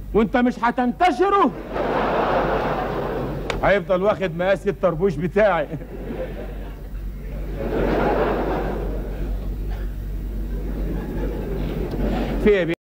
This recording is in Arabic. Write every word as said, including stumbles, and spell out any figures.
وانت مش هتنتشره هيفضل واخد مقاس الطربوش بتاعي. في ايه؟